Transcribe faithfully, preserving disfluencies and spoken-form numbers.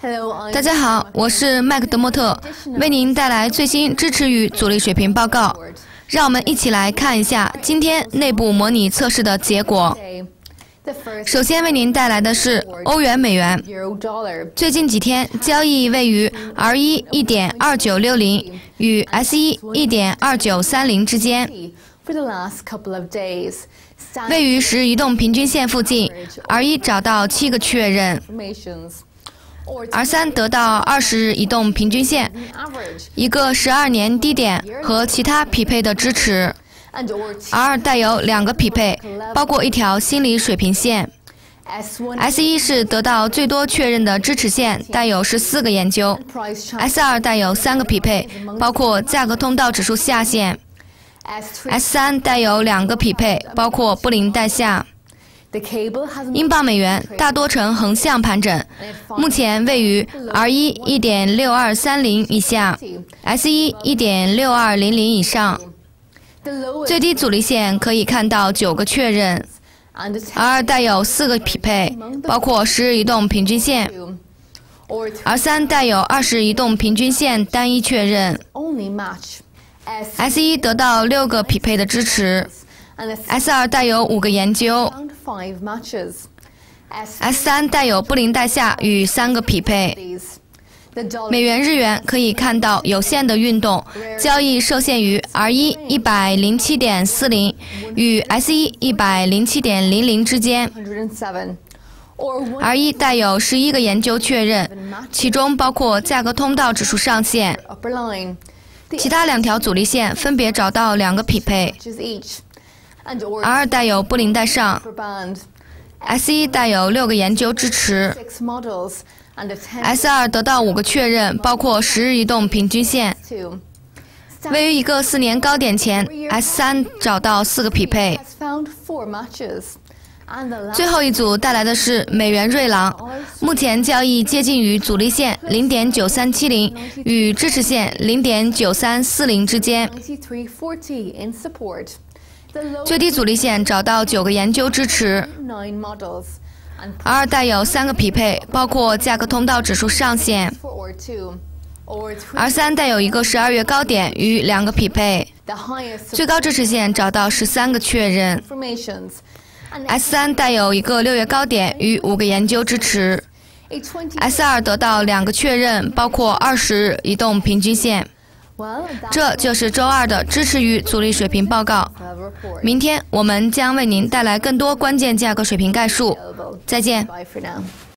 大家好，我是麦克德莫特，为您带来最新支持与阻力水平报告。让我们一起来看一下今天内部模拟测试的结果。首先为您带来的是欧元美元，最近几天交易位于 R 一 一点二九六零 与 S 一 一点二九三零之间，位于十移动平均线附近 ，R 一 找到七个确认。R 三 得到二十日移动平均线，一个十二年低点和其他匹配的支持。R 二 带有两个匹配，包括一条心理水平线。S 一 是得到最多确认的支持线，带有十四个研究。S 二 带有三个匹配，包括价格通道指数下限。S 三 带有两个匹配，包括布林带下。英镑美元大多呈横向盘整，目前位于 R 一 一点六二三零 以下 ，S 一 一点六二零零 以上。最低阻力线可以看到九个确认 ，R 二 带有四个匹配，包括十日移动平均线。R 三 带有二十移动平均线单一确认。S 一 得到六个匹配的支持。S 二 带有五个研究 ，S 三 带有布林带下与三个匹配。美元日元可以看到有限的运动，交易受限于 R 一 一百零七点四零 与 S 一 一百零七点零零之间。R 一 带有十一个研究确认，其中包括价格通道指数上限。其他两条阻力线分别找到两个匹配。R 二 带有布林带上 ，S 一 带有六个研究支持 ，S 二 得到五个确认，包括十日移动平均线。位于一个四年高点前 ，S 三 找到四个匹配。最后一组带来的是美元瑞郎，目前交易接近于阻力线 零点九三七零 与支持线 零点九三四零之间。最低阻力线找到九个研究支持 ，R 二 带有三个匹配，包括价格通道指数上限。R 三 带有一个十二月高点与两个匹配，最高支持线找到十三个确认。S 三 带有一个六月高点与五个研究支持 ，S 二 得到两个确认，包括二十日移动平均线。这就是周二的支持与阻力水平报告。明天我们将为您带来更多关键价格水平概述。再见。